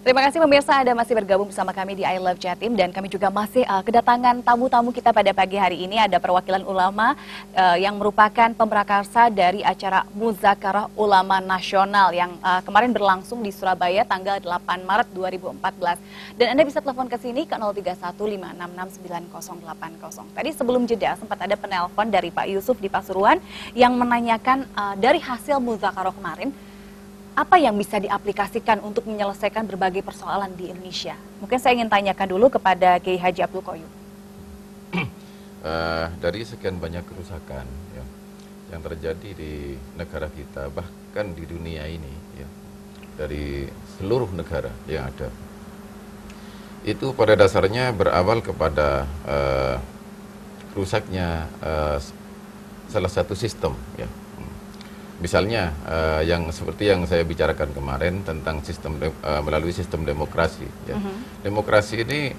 Terima kasih pemirsa, Anda masih bergabung bersama kami di I Love Jatim dan kami juga masih kedatangan tamu-tamu kita pada pagi hari ini. Ada perwakilan ulama yang merupakan pemrakarsa dari acara Muzakarah Ulama Nasional yang kemarin berlangsung di Surabaya tanggal 8 Maret 2014. Dan Anda bisa telepon ke sini ke 0315669080. Tadi sebelum jeda sempat ada penelpon dari Pak Yusuf di Pasuruan yang menanyakan dari hasil Muzakarah kemarin, apa yang bisa diaplikasikan untuk menyelesaikan berbagai persoalan di Indonesia? Mungkin saya ingin tanyakan dulu kepada Kiai Haji Abdul Qoyum. Dari sekian banyak kerusakan yang terjadi di negara kita, bahkan di dunia ini, dari seluruh negara yang ada, itu pada dasarnya berawal kepada rusaknya salah satu sistem, Misalnya yang seperti yang saya bicarakan kemarin tentang sistem melalui sistem demokrasi. Demokrasi ini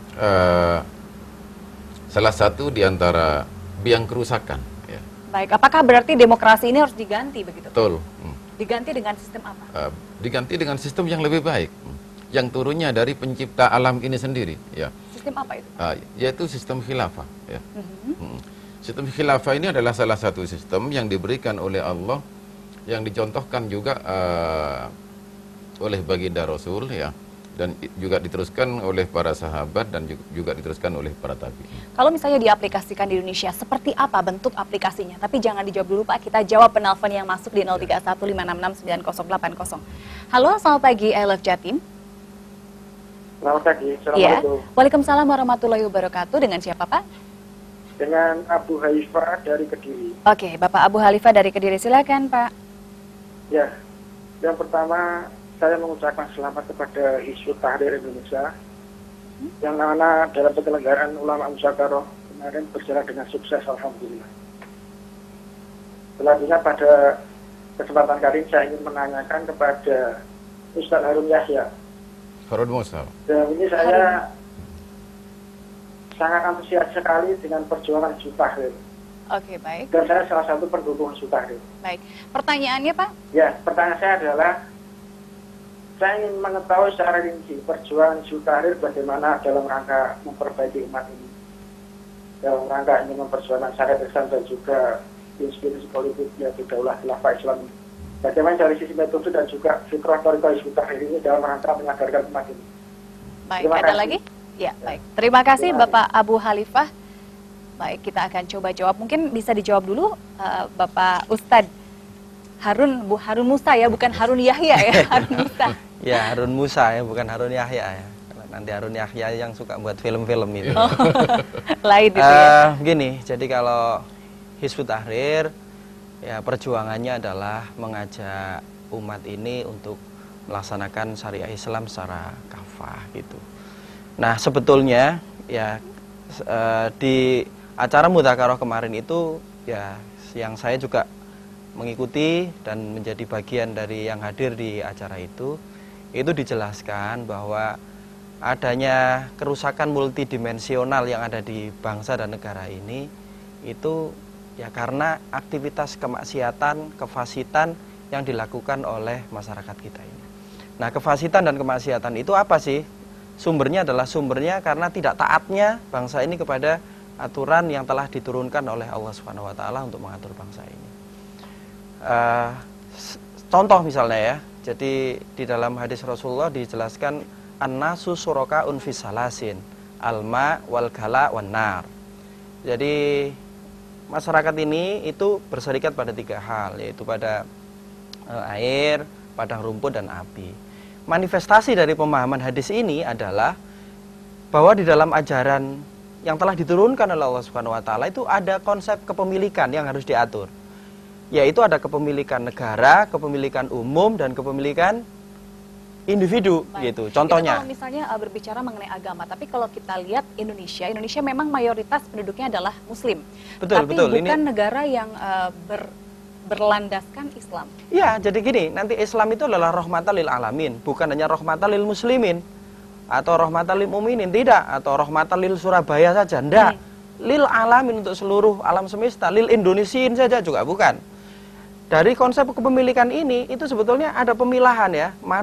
salah satu di antara biang kerusakan. Baik, apakah berarti demokrasi ini harus diganti begitu? Betul. Diganti dengan sistem apa? Diganti dengan sistem yang lebih baik, yang turunnya dari pencipta alam ini sendiri. Sistem apa itu? Yaitu sistem khilafah. Sistem khilafah ini adalah salah satu sistem yang diberikan oleh Allah, yang dicontohkan juga oleh baginda Rasul, dan juga diteruskan oleh para sahabat dan juga diteruskan oleh para tabi'in. Kalau misalnya diaplikasikan di Indonesia, seperti apa bentuk aplikasinya? Tapi jangan dijawab dulu Pak, kita jawab penelpon yang masuk di 0315669080. Halo, selamat pagi, I Love Jatim. Selamat pagi, Assalamualaikum. Waalaikumsalam warahmatullahi wabarakatuh. Dengan siapa Pak? Dengan Abu Halifah dari Kediri. Oke, Bapak Abu Halifah dari Kediri, silakan Pak. Ya, yang pertama saya mengucapkan selamat kepada Hizbut Tahrir Indonesia yang mana dalam penyelenggaraan ulama Muzakarah kemarin berjalan dengan sukses, alhamdulillah. Selanjutnya pada kesempatan kali ini saya ingin menanyakan kepada Ustaz Harun Yahya. Harun Musa. Dan ini saya sangat antusias sekali dengan perjuangan Hizbut Tahrir. Oke, baik. Dan saya salah satu pendukung Hizbut Tahrir. Baik. Pertanyaannya, Pak? Ya, pertanyaan saya adalah, saya ingin mengetahui secara rinci perjuangan Hizbut Tahrir bagaimana dalam rangka memperbaiki umat ini. Dalam rangka ingin memperjuangkan syariat Islam dan juga inspirasi politik yaitu Daulah Khilafah Islam ini. Bagaimana dari sisi metode dan juga fikrah thariqah Hizbut Tahrir ini dalam rangka menyadarkan umat ini. Baik, ada lagi? Ya, baik. Terima kasih Bapak Abu Halifah. Baik, kita akan coba jawab. Mungkin bisa dijawab dulu Bapak Ustadz Harun Musa ya, bukan Harun Yahya ya, Harun Musa. Ya, Harun Musa ya, bukan Harun Yahya ya. Nanti Harun Yahya yang suka buat film-film itu. Oh, lain itu ya. Begini, jadi kalau Hizbut Tahrir ya perjuangannya adalah mengajak umat ini untuk melaksanakan syariah Islam secara kafah gitu. Nah, sebetulnya ya di acara Muzakarah kemarin itu ya yang saya juga mengikuti dan menjadi bagian dari yang hadir di acara itu dijelaskan bahwa adanya kerusakan multidimensional yang ada di bangsa dan negara ini itu ya karena aktivitas kemaksiatan, kefasitan yang dilakukan oleh masyarakat kita ini. Nah, kefasitan dan kemaksiatan itu apa sih? Sumbernya karena tidak taatnya bangsa ini kepada aturan yang telah diturunkan oleh Allah Subhanahu wa taala untuk mengatur bangsa ini. Contoh misalnya ya, jadi di dalam hadis Rasulullah dijelaskan an-nasu surakaun fi salasin, alma wal ghala wan nar. Jadi masyarakat ini itu berserikat pada 3 hal, yaitu pada air, padang rumput dan api. Manifestasi dari pemahaman hadis ini adalah bahwa di dalam ajaran yang telah diturunkan oleh Allah Subhanahu wa taala itu ada konsep kepemilikan yang harus diatur. Yaitu ada kepemilikan negara, kepemilikan umum dan kepemilikan individu. Baik. Gitu. Contohnya. Itu kalau misalnya berbicara mengenai agama, tapi kalau kita lihat Indonesia memang mayoritas penduduknya adalah muslim. Betul, tapi betul. bukan negara yang berlandaskan Islam. Iya, jadi gini, nanti Islam itu adalah rahmatan lil alamin, bukan hanya rahmatan lil muslimin atau rahmatan lil mukminin, tidak, atau rahmatan lil Surabaya saja, enggak. Lil alamin, untuk seluruh alam semesta, lil Indonesiin saja juga bukan. Dari konsep kepemilikan ini itu sebetulnya ada pemilahan ya, mana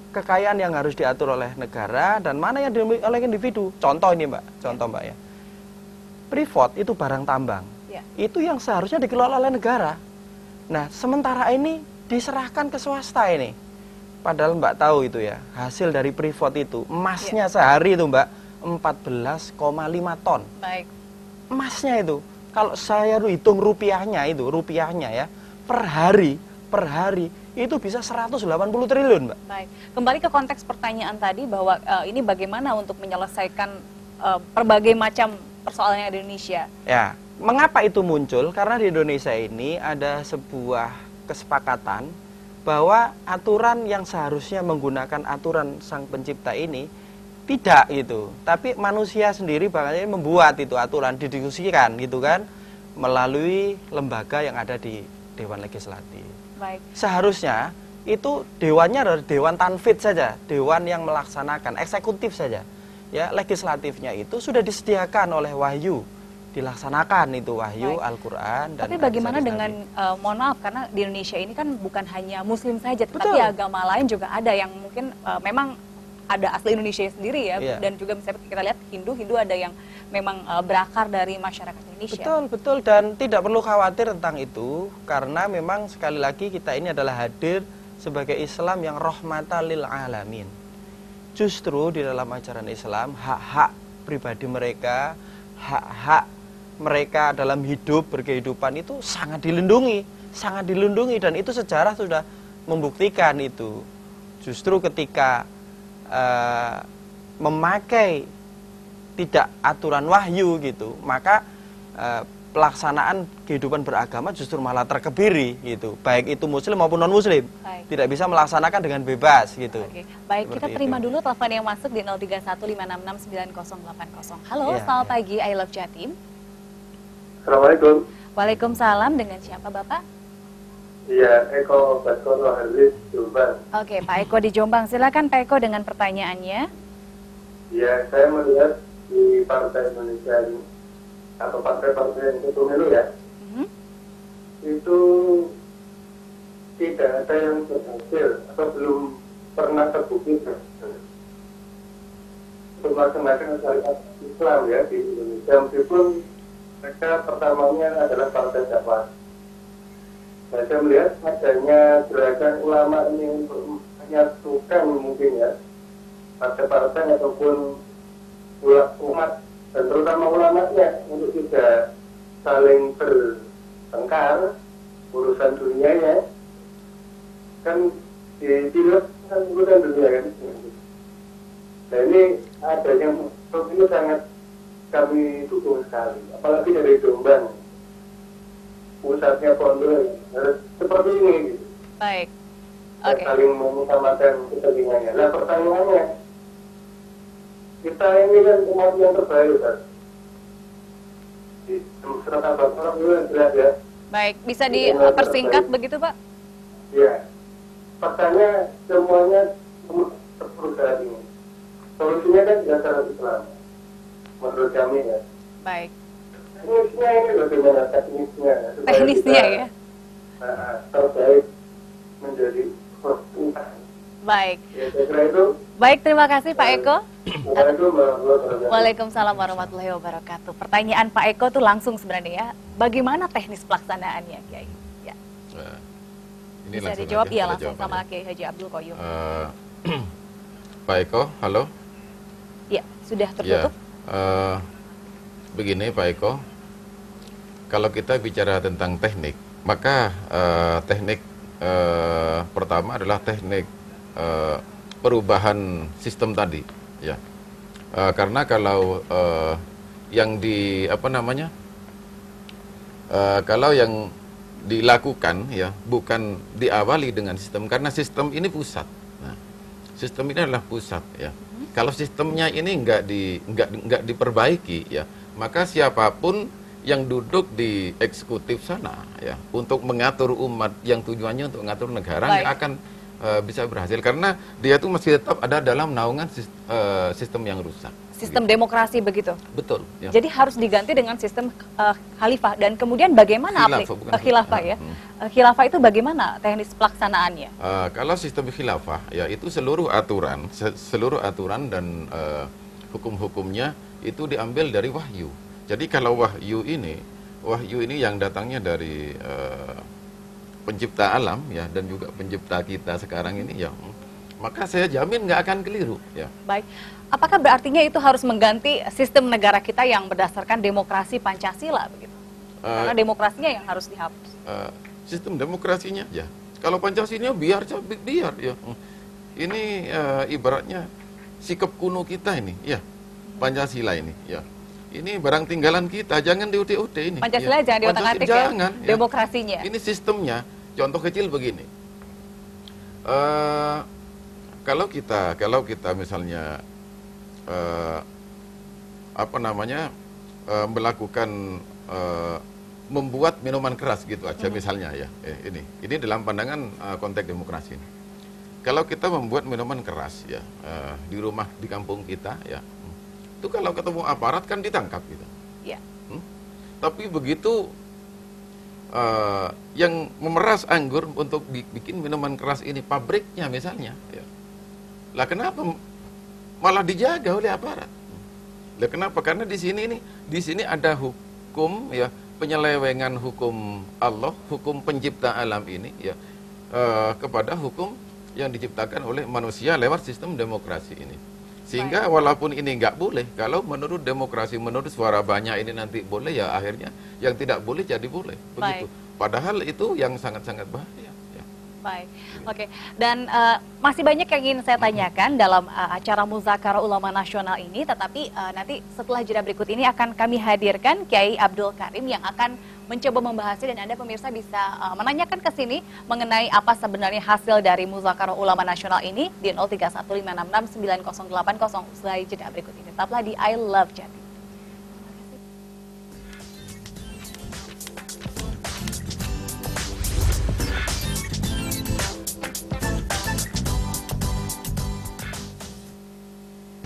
kekayaan yang harus diatur oleh negara dan mana yang dimiliki oleh individu. Contoh ini Mbak, contoh Mbak ya. Freeport itu barang tambang. Ya. Itu yang seharusnya dikelola oleh negara. Nah, sementara ini diserahkan ke swasta ini. Padahal Mbak tahu itu ya, hasil dari Freeport itu, emasnya sehari itu Mbak, 14,5 ton. Baik. Emasnya itu, kalau saya hitung rupiahnya ya, per hari, itu bisa 180 triliun Mbak. Baik, kembali ke konteks pertanyaan tadi bahwa ini bagaimana untuk menyelesaikan berbagai macam persoalan yang ada di Indonesia. Ya, mengapa itu muncul? Karena di Indonesia ini ada sebuah kesepakatan bahwa aturan yang seharusnya menggunakan aturan sang pencipta ini tidak gitu. Tapi manusia sendiri bahkan membuat itu aturan, didiskusikan gitu kan, melalui lembaga yang ada di Dewan Legislatif. Baik. Seharusnya itu dewannya adalah dewan tanfid saja, dewan yang melaksanakan, eksekutif saja. Ya, legislatifnya itu sudah disediakan oleh wahyu, dilaksanakan itu wahyu, Al-Qur'an dan tapi bagaimana dengan mohon maaf karena di Indonesia ini kan bukan hanya muslim saja, tetapi agama lain juga ada yang mungkin memang ada asli Indonesia sendiri ya, dan juga misalnya kita lihat Hindu ada yang memang berakar dari masyarakat Indonesia. Betul, dan tidak perlu khawatir tentang itu, karena memang sekali lagi kita ini adalah hadir sebagai Islam yang rahmatan lil alamin. Justru di dalam ajaran Islam, hak-hak pribadi mereka, hak-hak mereka dalam hidup, berkehidupan itu sangat dilindungi, dan itu sejarah sudah membuktikan itu. Justru ketika memakai tidak aturan wahyu gitu, maka pelaksanaan kehidupan beragama justru malah terkebiri gitu, baik itu muslim maupun non muslim. Tidak bisa melaksanakan dengan bebas gitu. Oke. Baik, kita terima dulu telepon yang masuk di 0315669080. Halo, selamat pagi, I Love Jatim. Assalamualaikum. Waalaikumsalam, dengan siapa Bapak? Iya, Eko Baskoro Haris, Jombang. Oke, Pak Eko di Jombang. Silakan Pak Eko dengan pertanyaannya. Iya, saya melihat di Partai Indonesia ini, atau partai-partai yang ikut pemilu ya, itu tidak ada yang berhasil atau belum pernah terbukti untuk melaksanakan syariat Islam ya di Indonesia, meskipun mereka pertamanya adalah partai dakwah. Nah, saya melihat adanya gerakan ulama ini untuk menyatukan mungkin ya partai-partai ataupun umat dan terutama ulamanya untuk tidak saling bertengkar urusan dunianya, kan di China kan urusan dunia kan. Nah, ini adanya ini sangat kami dukung sekali, apalagi dari Jombang, pusatnya pondok harus seperti ini gitu. Baik. Oke. Saling mengutamakan kepentingannya. Nah, pertanyaannya, kita ini kan umat yang terbaik kan. Di surat Al-Baqarah itu yang jelas ya. Baik, bisa dipersingkat begitu Pak? Iya. Pertanyaan semuanya terperusahaan ini. Solusinya kan dasar Islam, menurut kami ya. Baik. Teknisnya ini bagaimana teknisnya? Teknisnya ya. Terbaik menjadi perempuan. Baik. Ya, saya kira itu. Baik, terima kasih Pak Eko. Waalaikumsalam warahmatullahi wabarakatuh. Pertanyaan Pak Eko tuh langsung sebenarnya ya. Bagaimana teknis pelaksanaannya, Kiai? Ya. Ini bisa dijawab iya langsung sama Kiai Haji Abdul Qoyum. Pak Eko, halo. Ya, sudah tertutup. Begini Pak Eko, kalau kita bicara tentang teknik, maka teknik pertama adalah teknik perubahan sistem tadi, ya. Karena kalau yang kalau yang dilakukan ya bukan diawali dengan sistem, karena sistem ini pusat. Nah, sistem ini adalah pusat ya. Kalau sistemnya ini nggak diperbaiki ya, maka siapapun yang duduk di eksekutif sana ya untuk mengatur umat yang tujuannya untuk mengatur negara nggak akan bisa berhasil, karena dia tuh masih tetap ada dalam naungan sistem yang rusak. sistem demokrasi begitu. Betul. Ya. Jadi harus diganti dengan sistem khalifah. Dan kemudian bagaimana khilafah ya? Khilafah itu bagaimana teknis pelaksanaannya? Kalau sistem khilafah ya itu seluruh aturan dan hukum-hukumnya itu diambil dari wahyu. Jadi kalau wahyu ini yang datangnya dari pencipta alam ya dan juga pencipta kita sekarang ini ya, maka saya jamin nggak akan keliru ya. Baik. Apakah berartinya itu harus mengganti sistem negara kita yang berdasarkan demokrasi Pancasila begitu? Karena demokrasinya yang harus dihapus. Sistem demokrasinya ya. Kalau Pancasila biar ya. Ini ibaratnya sikap kuno kita ini ya. Pancasila ini ya. Ini barang tinggalan kita, jangan diutik-utik ini. Pancasila ya. jangan diotak-atik ya. Jangan, ya. Demokrasinya. Ini sistemnya. Contoh kecil begini. Kalau kita misalnya melakukan membuat minuman keras gitu aja misalnya ya. Ini dalam pandangan konteks demokrasi ini. Kalau kita membuat minuman keras ya di rumah di kampung kita ya, itu kalau ketemu aparat kan ditangkap gitu. Ya. Tapi begitu yang memeras anggur untuk bikin minuman keras ini pabriknya misalnya ya. Lah kenapa malah dijaga oleh aparat? Lah kenapa? Karena di sini ada hukum ya, penyelewengan hukum Allah, hukum pencipta alam ini ya kepada hukum yang diciptakan oleh manusia lewat sistem demokrasi ini. Sehingga walaupun ini nggak boleh, kalau menurut demokrasi, menurut suara banyak ini nanti boleh ya, akhirnya yang tidak boleh jadi boleh. Begitu. Padahal itu yang sangat-sangat bahaya. Baik, oke. Dan masih banyak yang ingin saya tanyakan dalam acara Muzakarah Ulama Nasional ini, tetapi nanti setelah jeda berikut ini akan kami hadirkan Kiai Abdul Karim yang akan mencoba membahasnya, dan Anda pemirsa bisa menanyakan ke sini mengenai apa sebenarnya hasil dari Muzakarah Ulama Nasional ini di 0315669080 usai jeda berikut ini. Tetaplah di I Love Jatim.